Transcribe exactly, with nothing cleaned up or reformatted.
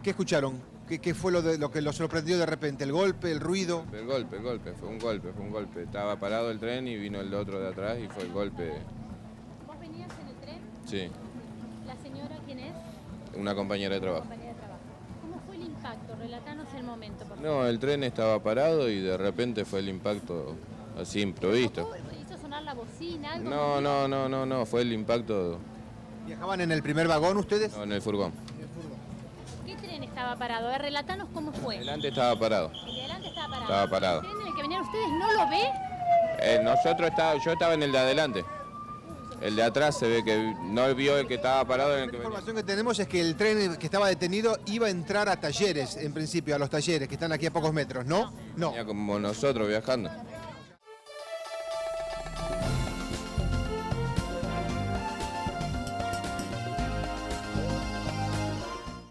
¿Qué escucharon? ¿Qué, qué fue lo, de, lo que los sorprendió de repente? ¿El golpe, el ruido? El golpe, el golpe, fue un golpe, fue un golpe. Estaba parado el tren y vino el otro de atrás y fue el golpe. ¿Vos venías en el tren? Sí. ¿La señora quién es? Una compañera de trabajo. Compañera de trabajo. ¿Cómo fue el impacto? Relatanos el momento, por favor. No, el tren estaba parado y de repente fue el impacto así improvisto. ¿Hizo sonar la bocina? ¿Algo? No, no, no, no, no, fue el impacto. ¿Viajaban en el primer vagón ustedes? No, en el furgón. ¿Qué tren estaba parado? A ver, relatanos cómo fue. Adelante estaba parado. El de adelante estaba parado. Estaba parado. ¿El tren en el que venían ustedes no lo ve? Eh, nosotros estaba, yo estaba en el de adelante. El de atrás se ve que no vio el que estaba parado en el que La venía. información que tenemos es que el tren que estaba detenido iba a entrar a Talleres, en principio, a los Talleres, que están aquí a pocos metros, ¿no? No. Venía como nosotros viajando.